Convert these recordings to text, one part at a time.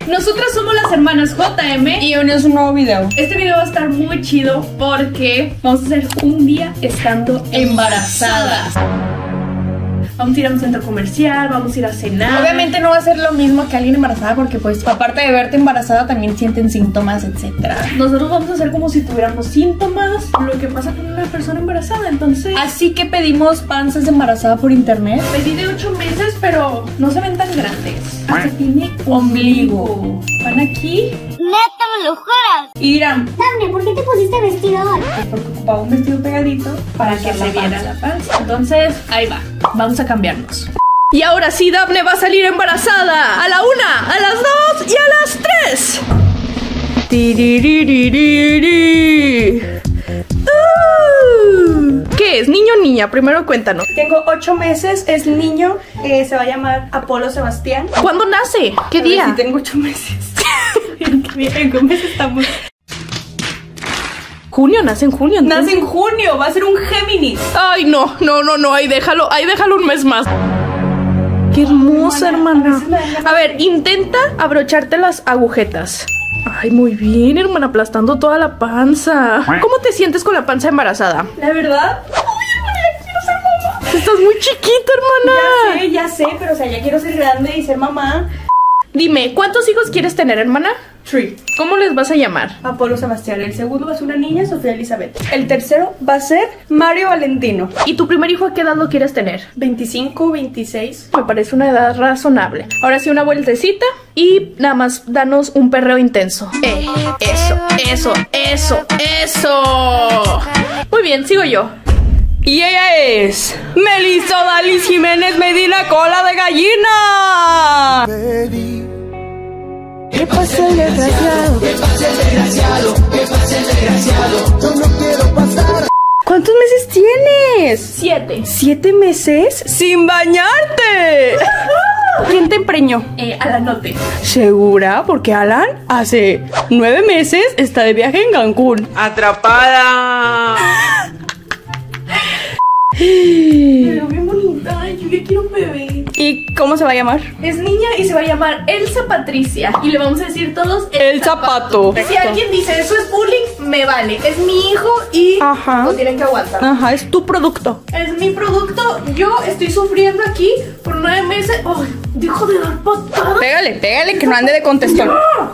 Nosotras somos las hermanas JM y hoy es un nuevo video. Este video va a estar muy chido porque vamos a hacer un día estando embarazadas. Vamos a ir a un centro comercial, vamos a ir a cenar. Obviamente no va a ser lo mismo que alguien embarazada porque pues aparte de verte embarazada también sienten síntomas, etcétera. Nosotros vamos a hacer como si tuviéramos síntomas, lo que pasa con una persona embarazada, entonces... Así que pedimos panzas de embarazada por internet. Pedí de 8 meses, pero no se ven tan grandes. Hasta tiene ombligo. Van aquí. ¡Neta, me lo juras! Y dirán, Dafne, ¿por qué te pusiste vestido hoy? porque ocupaba un vestido pegadito Para que se viera la panza. Entonces, ahí va. Vamos a cambiarnos. Y ahora sí, Dafne va a salir embarazada. A la 1, a las 2 y a las 3. ¿Qué es? ¿Niño o niña? Primero cuéntanos. Tengo 8 meses, es niño, se va a llamar Apolo Sebastián. ¿Cuándo nace? ¿Qué día? Sí, tengo 8 meses. ¿En qué mes estamos? Junio, nace en junio. Entonces... Nace en junio, va a ser un Géminis. Ay, no, ahí déjalo un mes más. Qué hermosa, hermana. A ver, intenta abrocharte las agujetas. Ay, muy bien, hermana, aplastando toda la panza. ¿Cómo te sientes con la panza embarazada? La verdad, ya quiero ser mamá. Estás muy chiquita, hermana. Ya sé, pero o sea, ya quiero ser grande y ser mamá. Dime, ¿cuántos hijos quieres tener, hermana? 3. ¿Cómo les vas a llamar? Apolo Sebastián. El segundo va a ser una niña, Sofía Elizabeth. El tercero va a ser Mario Valentino. ¿Y tu primer hijo a qué edad lo quieres tener? 25, 26. Me parece una edad razonable. Ahora sí, una vueltecita y nada más danos un perreo intenso. Eso. Muy bien, sigo yo. y ella es Melissa Dalis Jiménez Medina Cola de Gallina. ¿Qué pasa el desgraciado? ¿Qué pasa el desgraciado? ¿Qué pasa el desgraciado? Yo no quiero pasar. ¿Cuántos meses tienes? 7. 7 meses sin bañarte. ¿Quién te empreñó? Alanote. ¿Segura? Porque Alan hace 9 meses está de viaje en Cancún. ¡Atrapada! Pero bien bonita, yo ya quiero un bebé. ¿Y cómo se va a llamar? Es niña y se va a llamar Elsa Patricia. Y le vamos a decir todos El zapato. Si alguien dice eso es bullying, me vale. Es mi hijo y Ajá. lo tienen que aguantar. Ajá, es tu producto. Es mi producto. Yo estoy sufriendo aquí por 9 meses. ¡Ay! Dejo de dar patadas. Pégale, que no ande de contestón.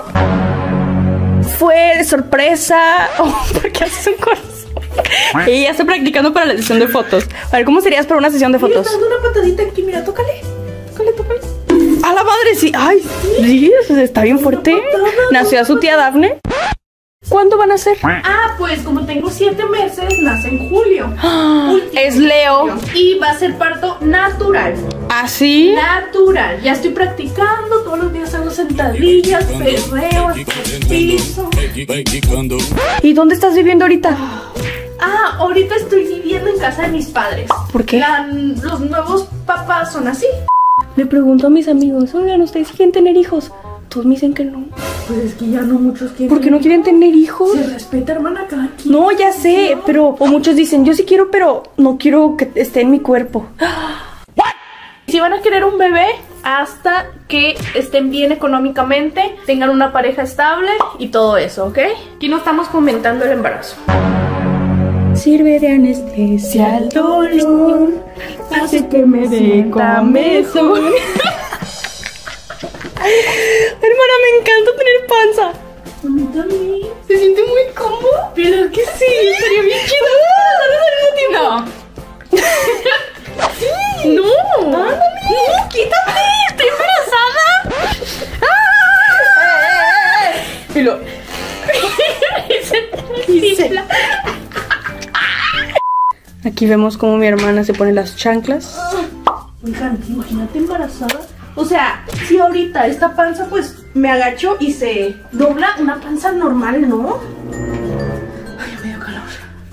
Fue de sorpresa. Oh, ¿por qué haces un corazón? Ella está practicando para la sesión de fotos. A ver, ¿cómo serías para una sesión de Mira, fotos? está dando una patadita aquí, mira, tócale. ¡A la madre! Sí, ay, sí, está bien fuerte. Nació a su tía Dafne. ¿Cuándo van a ser? Ah, pues como tengo 7 meses, nace en julio. Es Leo. Y va a ser parto natural. ¿Así? Natural. Ya estoy practicando, todos los días hago sentadillas, perreo, hasta el piso. ¿Y dónde estás viviendo ahorita? Ah, ahorita estoy viviendo en casa de mis padres. ¿Por qué? Los nuevos papás son así. Le pregunto a mis amigos, oigan, ¿ustedes quieren tener hijos? Todos me dicen que no. Pues es que ya no muchos quieren. ¿Por qué no quieren tener hijos? Se respeta, hermana, cada quien. No, ya sé, pero o muchos dicen, yo sí quiero, pero no quiero que esté en mi cuerpo. Si van a querer un bebé, hasta que estén bien económicamente, tengan una pareja estable y todo eso, ¿ok? Aquí no estamos fomentando el embarazo. Sirve de anestesia al dolor, hace que me sienta mejor. Hermana, me encanta tener panza. A mí también. ¿Se siente muy cómodo? ¿Verdad que sí? Estaría bien chido. No. No. No, quítate. Estoy embarazada. Y lo... Aquí vemos cómo mi hermana se pone las chanclas. Oigan, imagínate embarazada. O sea, si ahorita esta panza pues me agacho y se dobla una panza normal, ¿no? Ay, me dio calor.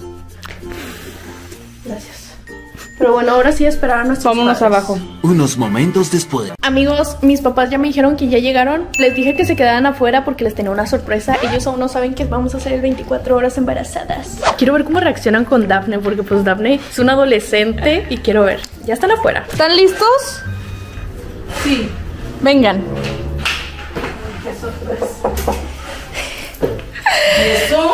Gracias. Pero bueno, ahora sí esperar a nuestros Vámonos padres. abajo. Unos momentos después. Amigos, mis papás ya me dijeron que ya llegaron. Les dije que se quedaran afuera porque les tenía una sorpresa. Ellos aún no saben que vamos a hacer 24 horas embarazadas. Quiero ver cómo reaccionan con Dafne, porque pues Dafne es una adolescente y quiero ver. Ya están afuera. ¿Están listos? Sí. Vengan. Qué sorpresa. ¿Eso?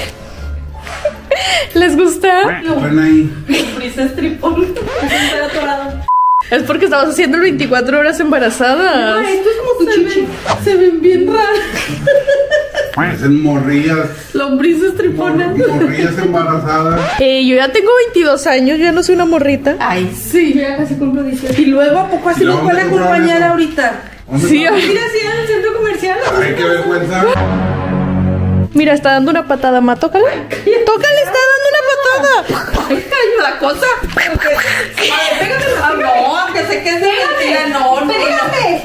¿Les gusta? Ven ahí. Brisa estripón. Es porque estabas haciendo el 24 horas embarazadas. Ay, esto es como se ven bien raras. Parecen morrillas. Lombriz estripona. Morrillas embarazadas. Yo ya tengo 22 años, yo ya no soy una morrita. Ay, sí. Yo ya casi cumplo 18. Y luego, ¿a poco así ¿Y nos dónde puede compraron acompañar eso? ahorita? Sí, Mira, sí, en el centro comercial. Ay, qué vergüenza. Mira, está dando una patada, ma, tócala. Tócala, está dando una patada. Ay, cayó la cosa. A ver, pégame. Ah, no, que sé que es de mentira. No, no. Pégame.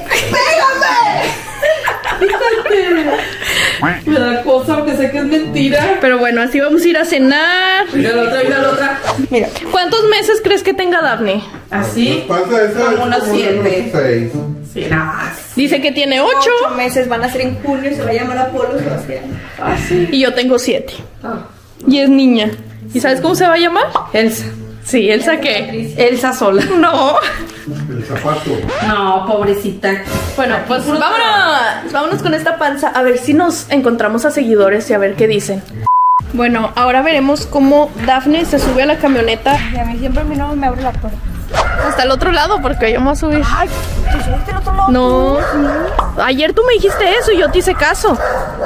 Me da cosa porque sé que es mentira. Pero bueno, así vamos a ir a cenar. Mira la otra, mira la otra. Mira, ¿Cuántos meses crees que tenga Daphne? así. Pasa esa. Como unos 7. 6. Sí, nada. Dice que tiene 8 8 meses van a ser en junio. Se va a llamar Apolo Sebastián. Así. y yo tengo 7. Y es niña. ¿Y sabes cómo se va a llamar? Elsa. Sí, ¿Elsa qué? Elsa sola. No. El zapato. No, pobrecita. Bueno, pues vámonos. Vámonos con esta panza. A ver si nos encontramos a seguidores y a ver qué dicen. Bueno, ahora veremos cómo Daphne se sube a la camioneta. Y a mí siempre mi novio me abre la puerta. Hasta el otro lado porque yo me voy a subir. Ay, ¿te subiste al otro lado? No. Ayer tú me dijiste eso y yo te hice caso.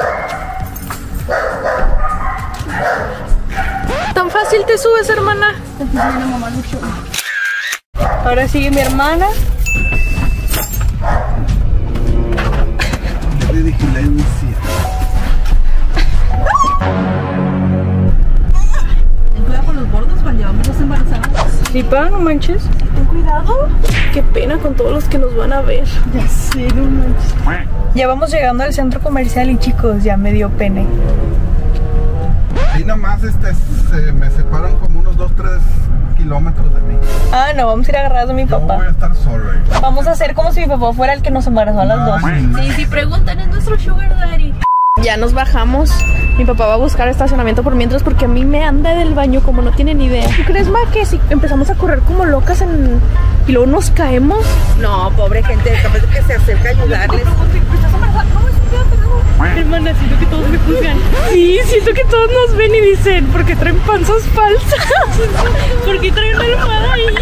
¿Tan fácil te subes, hermana? Ahora sigue mi hermana. De vigilancia. Cuidado con los bordos cuando llevamos dos embarazadas. Sí, pa, no manches. Ten cuidado. Qué pena con todos los que nos van a ver. Ya sé, no manches. Ya vamos llegando al centro comercial y chicos, ya me dio pene. Ahí nomás me separan como unos 2-3 kilómetros de mí. Ah, no, vamos a ir agarrados de mi Yo voy papá. a estar solo ahí. Vamos a hacer como si mi papá fuera el que nos embarazó a las dos. Sí, si preguntan, es nuestro sugar daddy. Ya nos bajamos. Mi papá va a buscar estacionamiento por mientras porque a mí me anda del baño como no tienen idea. ¿Tú crees, ma, que si empezamos a correr como locas y luego nos caemos? No, pobre gente, capaz de que se acerca a ayudarles. Hermana, siento que todos me juzgan. Sí, siento que todos nos ven y dicen, ¿por qué traen panzas falsas? ¿Por qué traen una almohada ahí?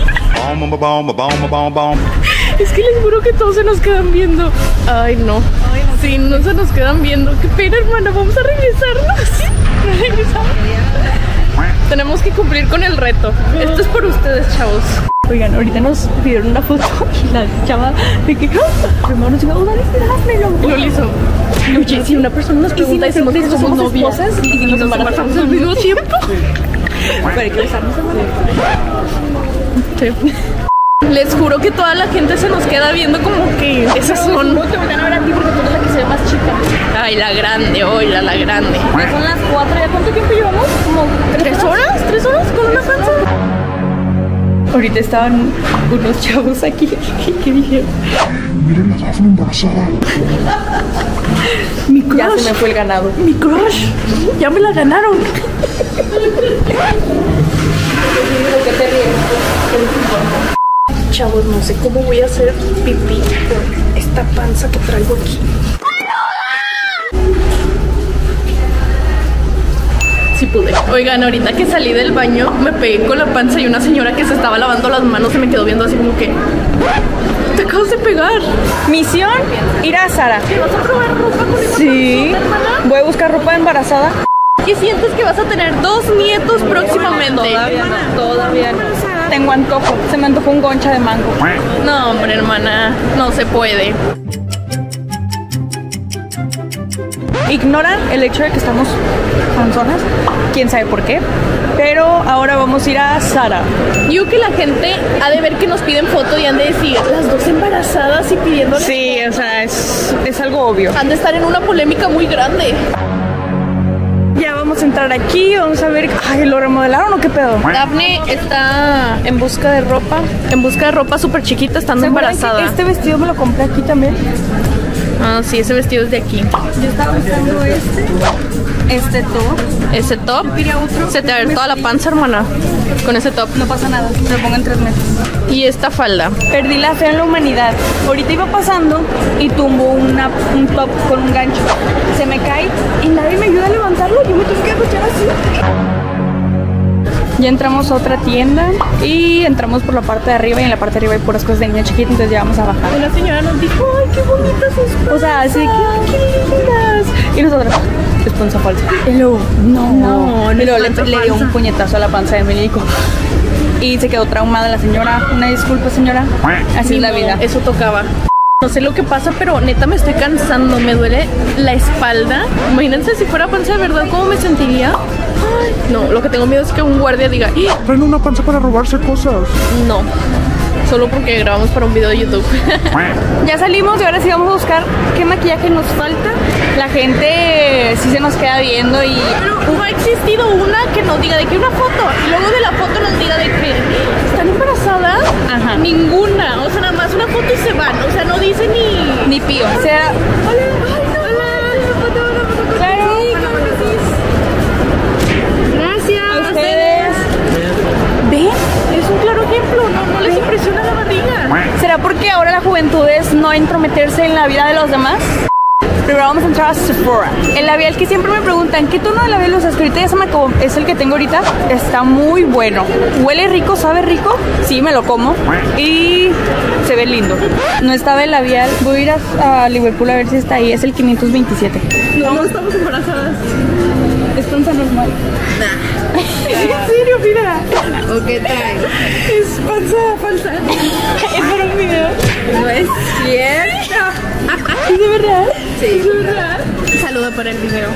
Es que les juro que todos se nos quedan viendo. Ay, no. Sí, no se nos quedan viendo. Qué pena, hermana. Vamos a regresarnos. ¿No regresamos? Tenemos que cumplir con el reto. Esto es por ustedes, chavos. Oigan, ahorita nos pidieron una foto y la chava de que mi hermano nos dijo, oh, dale, Y lo hizo. Oye, si una persona nos pregunta y decimos que somos novias y nos embarazamos al mismo tiempo. pero hay que besarnos Sí. Les juro que toda la gente se nos queda viendo como que esas son. No te voy a ver a ti porque tú eres la que se ve más chica. Ay, la grande, oiga, la grande. Ya son las 4, ¿ya cuánto tiempo llevamos? Como 3 horas, 3 horas con una panza. Ahorita estaban unos chavos aquí que dijeron, Miren a Daphne embarazada. Mi crush. ya se me fue el ganado. Mi crush. Ya me la ganaron. Chavos, no sé cómo voy a hacer pipí con esta panza que traigo aquí. Sí pude. Oigan, ahorita que salí del baño me pegué con la panza y una señora que se estaba lavando las manos se me quedó viendo así como que te acabas de pegar. Misión, ir a Zara. ¿Te vas a probar ropa con esa Sí, panzota, hermana? voy a buscar ropa embarazada. ¿Qué sientes que vas a tener 2 nietos próximamente? Todavía no. Tengo antojo, se me antojó un goncha de mango. No, hombre, hermana, no se puede. Ignoran el hecho de que estamos panzonas, quién sabe por qué, pero ahora vamos a ir a Zara. Yo que la gente ha de ver que nos piden foto y han de decir las dos embarazadas y pidiéndoles. Sí, o sea, es algo obvio. Han de estar en una polémica muy grande. Ya vamos a entrar aquí, vamos a ver. Ay, ¿lo remodelaron o qué pedo? Daphne está en busca de ropa súper chiquita, estando ¿Se acuerdan que embarazada. este vestido me lo compré aquí también? Ah, No, sí, ese vestido es de aquí. Yo estaba buscando este top. Ese top. Yo quería otro. Se te abre toda la panza, hermana. Con ese top. No pasa nada, me lo pongo en 3 meses. Y esta falda. Perdí la fe en la humanidad. Ahorita iba pasando y tumbo un top con un gancho. Se me cae y nadie me ayuda a levantarlo. Yo me tuve que agachar así. Ya entramos a otra tienda y entramos por la parte de arriba y en la parte de arriba hay puras cosas de niña chiquita, entonces ya vamos a bajar. Una señora nos dijo, ay, qué bonitas sus cosas. O sea, así de que, ay, qué lindas. Y nosotros, es panza falsa. Y luego, no. Y luego le dio un puñetazo a la panza de México. Y se quedó traumada la señora. Una disculpa, señora. Así es la vida. Eso tocaba. No sé lo que pasa, pero neta me estoy cansando. Me duele la espalda. Imagínense si fuera panza de verdad, ¿cómo me sentiría? Ay, no, lo que tengo miedo es que un guardia diga, ¡ih! Traen una panza para robarse cosas. No, solo porque grabamos para un video de YouTube. Ya salimos y ahora sí vamos a buscar qué maquillaje nos falta. La gente sí se nos queda viendo y... Pero no ha existido una que nos diga de que una foto y luego de la foto nos diga de que están embarazadas. Ajá. Ninguna, o sea, nada más una foto y se van. O sea, no dice ni pío. O sea, gracias. ¿Ustedes? ¿Ven? Es un claro ejemplo, no les impresiona la barriga. ¿será porque ahora la juventud es no entrometerse en la vida de los demás? Pero vamos a entrar a Sephora. El labial que siempre me preguntan, ¿qué tono de labial usas? Que ahorita ya se me acabó. Es el que tengo ahorita. Está muy bueno. Huele rico, sabe rico. Sí, me lo como. Y se ve lindo. No estaba el labial. Voy a ir a Liverpool a ver si está ahí. Es el 527. No estamos embarazadas. Es panza normal. ¿En serio? Mira. ¿O qué trae? Es panza falsa. Es para un video. No es cierto. ¿Es de verdad? Sí. ¿Es de verdad? Saludo para el video.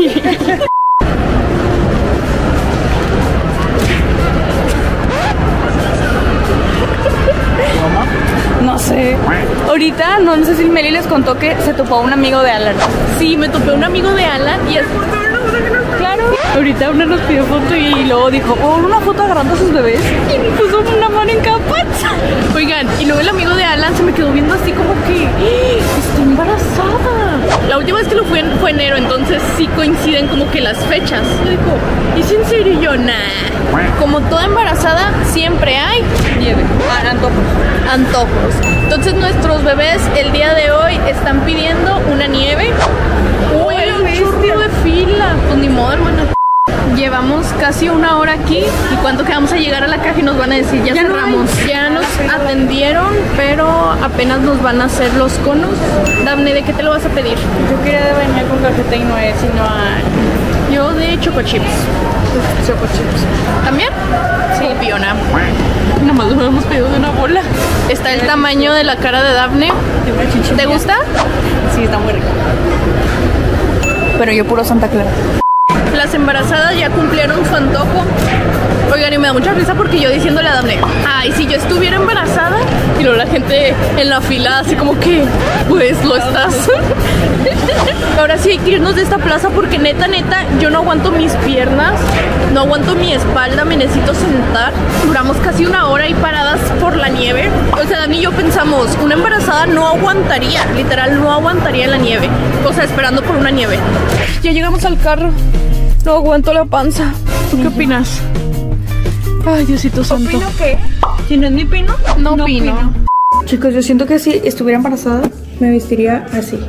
No sé. Ahorita, no sé si Meli les contó que se topó un amigo de Alan. Sí, me topé un amigo de Alan y es... Claro. Ahorita una nos pidió foto y luego dijo, por una foto agarrando a sus bebés. Y me puso una mano en cada panza. Oigan, y luego el amigo de Alan se me quedó viendo así como que está embarazada. La última vez que lo fue en enero, entonces sí coinciden como que las fechas. Le dijo, ¿es en serio? Y yo, nah. Como toda embarazada, siempre hay Nieve. antojos. Entonces nuestros bebés el día de hoy están pidiendo una nieve. ¡Uy, un chorro de fila! Pues ni modo, hermana. Llevamos casi 1 hora aquí. ¿Y cuánto que vamos a llegar a la caja y nos van a decir ya cerramos? Ya nos atendieron, pero apenas nos van a hacer los conos. Dafne, ¿de qué te lo vas a pedir? Yo quería de bañar con cajeta y no es, sino a... Yo de choco chips. ¿También? Sí, Piona. Nomás lo hemos pedido de una bola. Está el tamaño de la cara de Dafne. ¿Te gusta? Sí, está muy rico. Pero yo puro Santa Clara. Las embarazadas ya cumplieron su antojo. Oigan, y me da mucha risa porque yo diciéndole a Dafne, ay, si yo estuviera embarazada, y luego la gente en la fila así como que, pues lo estás. Ahora sí hay que irnos de esta plaza porque neta, yo no aguanto mis piernas, no aguanto mi espalda, me necesito sentar. Duramos casi 1 hora ahí paradas por la nieve. O sea, Dani y yo pensamos, una embarazada no aguantaría, literal no aguantaría en la nieve. O sea, esperando por una nieve. Ya llegamos al carro. No aguanto la panza. ¿Tú qué opinas? Ay, Diosito santo. ¿Opino qué? ¿Si no es mi pino? No opino. Chicos, yo siento que si estuviera embarazada, me vestiría así.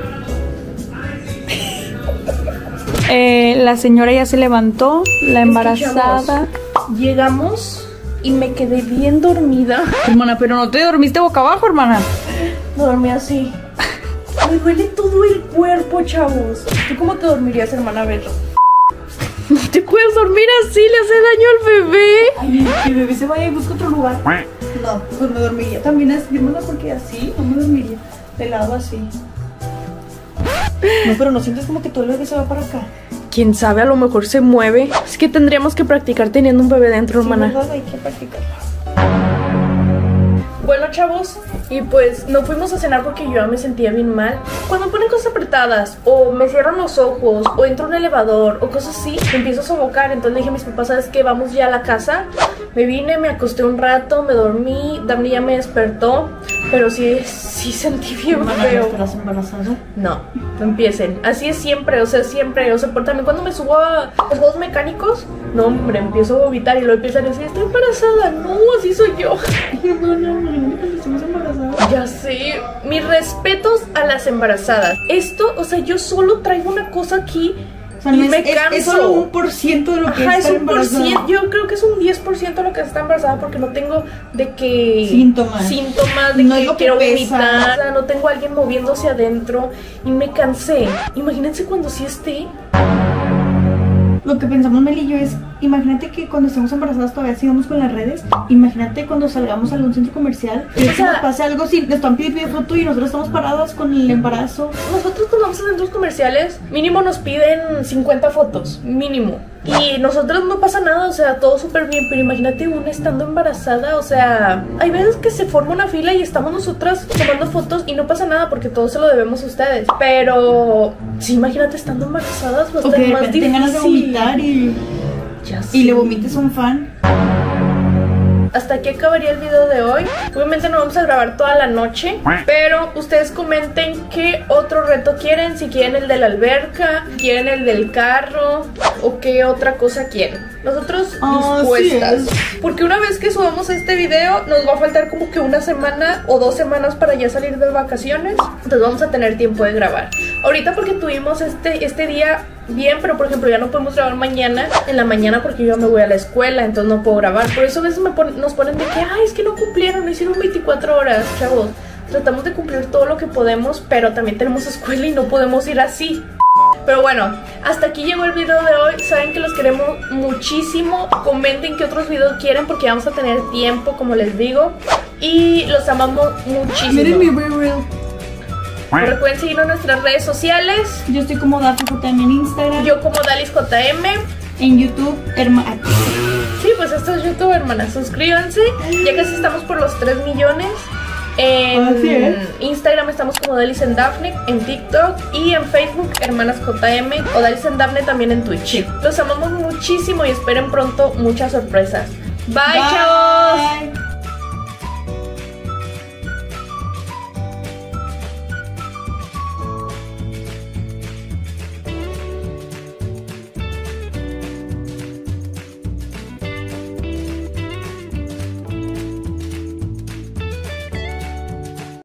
La señora ya se levantó, la embarazada. Llegamos y me quedé bien dormida. Hermana, pero no te dormiste boca abajo, hermana. No dormí así. Me duele todo el cuerpo, chavos. ¿Tú cómo te dormirías, hermana? A ver. No te puedes dormir así, le hace daño al bebé. Ay, que el bebé se vaya y busca otro lugar. No, pues me dormiría también así, hermana, porque así no me dormiría. De lado así. No, pero no sientes como que todo el bebé se va para acá. Quién sabe, a lo mejor se mueve. Es que tendríamos que practicar teniendo un bebé dentro, hermana. Sí, ¿verdad? Hay que practicarlo. Bueno, chavos, y pues no fuimos a cenar porque yo ya me sentía bien mal. Cuando me ponen cosas apretadas, o me cierran los ojos, o entro en un elevador, o cosas así, me empiezo a sofocar. Entonces le dije a mis papás, ¿sabes qué? Vamos ya a la casa. Me vine, me acosté un rato, me dormí, Dafne ya me despertó. pero sí sentí bien feo. ¿Estás embarazada? No empiecen, así es siempre, o sea, por también cuando me subo a los juegos mecánicos, no hombre, empiezo a vomitar y luego empiezan a decir, estoy embarazada, no, así soy yo. Ya sé, mis respetos a las embarazadas. Esto, o sea, yo solo traigo una cosa aquí y me canso. Es solo 1% de lo que es estar un por embarazada. ciento, yo creo que es un 10% de lo que está embarazada porque no tengo de que Síntomas de no que es lo que quiero pesa. vomitar, o sea, no tengo a alguien moviéndose adentro y me cansé. Imagínense cuando sí esté. Lo que pensamos Mel y yo es, imagínate que cuando estemos embarazadas todavía sigamos con las redes. Imagínate cuando salgamos a algún centro comercial y que nos pase algo, si nos están pidiendo foto y nosotros estamos paradas con el embarazo. Nosotros cuando vamos a centros comerciales, mínimo nos piden 50 fotos, mínimo. Y nosotros no pasa nada, o sea, todo súper bien, pero imagínate una estando embarazada, o sea, hay veces que se forma una fila y estamos nosotras tomando fotos y no pasa nada porque todo se lo debemos a ustedes. Pero, sí, imagínate estando embarazadas, va a estar más difícil. Tengan ganas de vomitar y le vomites a un fan. Hasta aquí acabaría el video de hoy. Obviamente no vamos a grabar toda la noche, pero ustedes comenten qué otro reto quieren. Si quieren el de la alberca, quieren el del carro o qué otra cosa quieren. Nosotros dispuestas, porque una vez que subamos este video nos va a faltar como que una semana o 2 semanas para ya salir de vacaciones. Entonces vamos a tener tiempo de grabar. Ahorita porque tuvimos este día bien, pero por ejemplo ya no podemos grabar mañana en la mañana porque yo me voy a la escuela, entonces no puedo grabar. Por eso a veces nos ponen de que, ay, es que no cumplieron, no hicieron 24 horas, chavos. Tratamos de cumplir todo lo que podemos, pero también tenemos escuela y no podemos ir así. Pero bueno, hasta aquí llegó el video de hoy. Saben que los queremos muchísimo. Comenten qué otros videos quieren porque vamos a tener tiempo, como les digo. Y los amamos muchísimo. Miren mi real. Recuerden seguirnos en nuestras redes sociales. Yo estoy como DafiJM en Instagram. Yo como DalisJM. En YouTube, Sí, pues esto es YouTube, hermanas. Suscríbanse. Ya casi estamos por los 3 millones. En Instagram estamos como Dalis and Daphne, en TikTok y en Facebook Hermanas JM o Dalis and Daphne también en Twitch. Los amamos muchísimo y esperen pronto muchas sorpresas. Bye. Chavos.